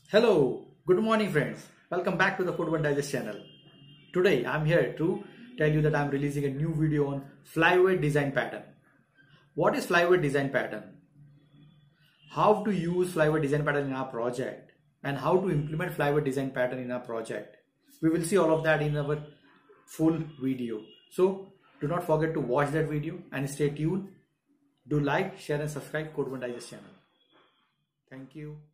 Hello, good morning friends. Welcome back to the Food One Digest channel. Today I'm here to tell you that I'm releasing a new video on flyweight design pattern. What is flyweight design pattern? How to use flyweight design pattern in our project and how to implement flyweight design pattern in our project. We will see all of that in our full video. So do not forget to watch that video and stay tuned. Do like, share and subscribe Code One Digest channel. Thank you.